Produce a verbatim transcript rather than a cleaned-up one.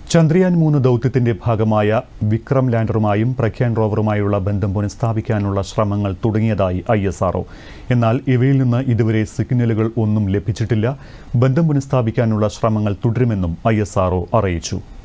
ചന്ദ്രയാൻ മൂന്ന് ദൗത്യത്തിന്റെ ഭാഗമായ വിക്രം ലാൻഡറുമായും പ്രഗ്യാൻ റോവറുമായുള്ള ബന്ധം പുനഃസ്ഥാപിക്കാനുള്ള ശ്രമങ്ങൾ തുടങ്ങിയതായി ഐ എസ് ആർ ഒ. എന്നാൽ ഇവയിൽ നിന്ന് ഇതുവരെ സിഗ്നലുകൾ ഒന്നും ലഭിച്ചിട്ടില്ല. ബന്ധം പുനഃസ്ഥാപിക്കാനുള്ള ശ്രമങ്ങൾ തുടരുമെന്നും ഐ എസ് ആർ ഒ അറിയിച്ചു.